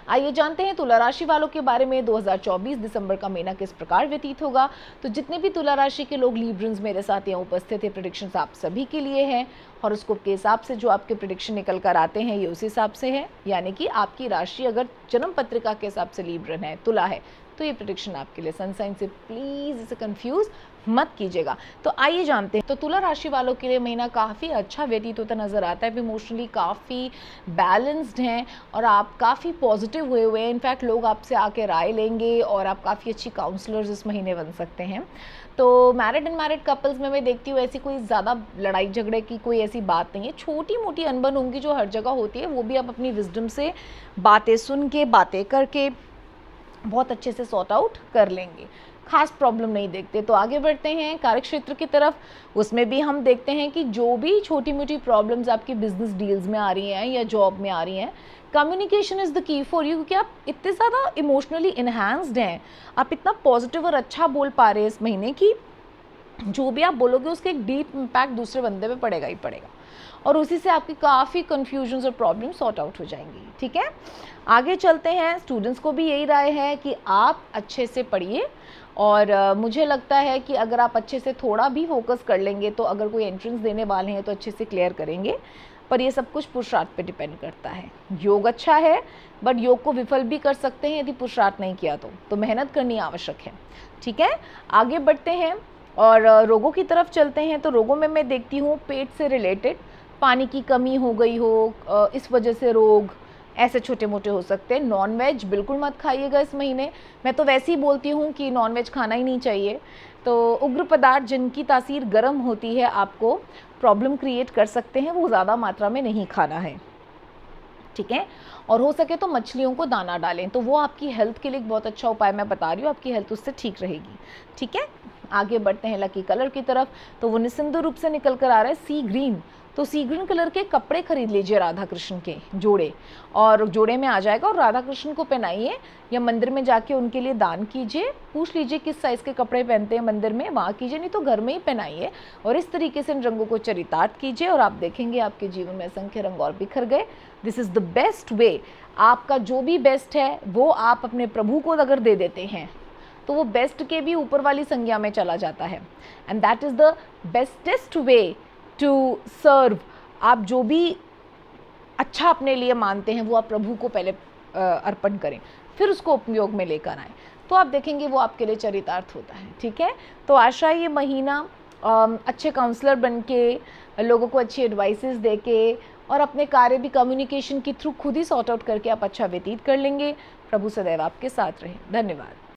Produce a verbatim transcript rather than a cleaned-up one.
आइए जानते हैं तुला राशि वालों के बारे में दो हज़ार चौबीस दिसंबर का महीना किस प्रकार व्यतीत होगा। तो जितने भी तुला राशि के लोग लिब्रन्स मेरे साथ यहाँ उपस्थित है, प्रेडिक्शंस आप सभी के लिए हैं। हॉरोस्कोप के हिसाब से जो आपके प्रेडिक्शन निकल कर आते हैं ये उस हिसाब से है, यानी कि आपकी राशि अगर जन्म पत्रिका के हिसाब से लिब्रन है, तुला है, तो ये प्रेडिक्शन आपके लिए सनसाइन से प्लीज इसे कंफ्यूज मत कीजिएगा। तो आइए जानते हैं। तो तुला राशि वालों के लिए महीना काफ़ी अच्छा व्यतीत होता नजर आता है। इमोशनली काफ़ी बैलेंस्ड हैं और आप काफ़ी पॉजिटिव हुए हुए हैं। इनफैक्ट लोग आपसे आके राय लेंगे और आप काफ़ी अच्छी काउंसलर्स इस महीने बन सकते हैं। तो मैरिड एंड मैरिड कपल्स में मैं देखती हूँ ऐसी कोई ज़्यादा लड़ाई झगड़े की कोई ऐसी बात नहीं है। छोटी मोटी अनबन होंगी जो हर जगह होती है, वो भी आप अपनी विजडम से बातें सुन के, बातें करके बहुत अच्छे से सॉर्ट आउट कर लेंगे। खास प्रॉब्लम नहीं देखते। तो आगे बढ़ते हैं कार्यक्षेत्र की तरफ। उसमें भी हम देखते हैं कि जो भी छोटी मोटी प्रॉब्लम्स आपकी बिजनेस डील्स में आ रही हैं या जॉब में आ रही हैं, communication is the key for you, क्योंकि आप इतने ज़्यादा इमोशनली इन्हांस्ड हैं, आप इतना पॉजिटिव और अच्छा बोल पा रहे हैं इस महीने की, जो भी आप बोलोगे उसका एक डीप इम्पैक्ट दूसरे बंदे पे पड़ेगा ही पड़ेगा और उसी से आपकी काफ़ी कन्फ्यूजन्स और प्रॉब्लम सॉर्ट आउट हो जाएंगी। ठीक है, आगे चलते हैं। स्टूडेंट्स को भी यही राय है कि आप अच्छे से पढ़िए और uh, मुझे लगता है कि अगर आप अच्छे से थोड़ा भी फोकस कर लेंगे तो अगर कोई एंट्रेंस देने वाले हैं तो अच्छे से क्लियर करेंगे। पर ये सब कुछ पुरुषार्थ पे डिपेंड करता है। योग अच्छा है बट योग को विफल भी कर सकते हैं यदि पुरुषार्थ नहीं किया तो तो मेहनत करनी आवश्यक है। ठीक है, आगे बढ़ते हैं और रोगों की तरफ चलते हैं। तो रोगों में मैं देखती हूँ पेट से रिलेटेड, पानी की कमी हो गई हो इस वजह से रोग ऐसे छोटे मोटे हो सकते हैं। नॉनवेज बिल्कुल मत खाइएगा इस महीने। मैं तो वैसे ही बोलती हूँ कि नॉनवेज खाना ही नहीं चाहिए। तो उग्र पदार्थ जिनकी तासीर गर्म होती है आपको प्रॉब्लम क्रिएट कर सकते हैं, वो ज़्यादा मात्रा में नहीं खाना है। ठीक है, और हो सके तो मछलियों को दाना डालें, तो वो आपकी हेल्थ के लिए एक बहुत अच्छा उपाय मैं बता रही हूँ, आपकी हेल्थ उससे ठीक रहेगी। ठीक है, आगे बढ़ते हैं लकी कलर की तरफ। तो वो निस्सिंद रूप से निकल कर आ रहा है सी ग्रीन। तो सी ग्रीन कलर के कपड़े खरीद लीजिए राधा कृष्ण के जोड़े, और जोड़े में आ जाएगा और राधा कृष्ण को पहनाइए या मंदिर में जाके उनके लिए दान कीजिए। पूछ लीजिए किस साइज़ के कपड़े पहनते हैं मंदिर में, वहाँ कीजिए, नहीं तो घर में ही पहनाइए और इस तरीके से इन रंगों को चरितार्थ कीजिए और आप देखेंगे आपके जीवन में असंख्य रंग और बिखर गए। This is the best way. आपका जो भी बेस्ट है वो आप अपने प्रभु को अगर दे देते हैं तो वो बेस्ट के भी ऊपर वाली संज्ञा में चला जाता है, and that is the bestest way to serve. आप जो भी अच्छा अपने लिए मानते हैं वो आप प्रभु को पहले अर्पण करें, फिर उसको उपयोग में लेकर आएँ, तो आप देखेंगे वो आपके लिए चरितार्थ होता है। ठीक है, तो आशा ये महीना अच्छे काउंसलर बन के, लोगों को अच्छी एडवाइसेस दे के और अपने कार्य भी कम्युनिकेशन के थ्रू खुद ही सॉर्ट आउट करके आप अच्छा व्यतीत कर लेंगे। प्रभु सदैव आपके साथ रहे। धन्यवाद।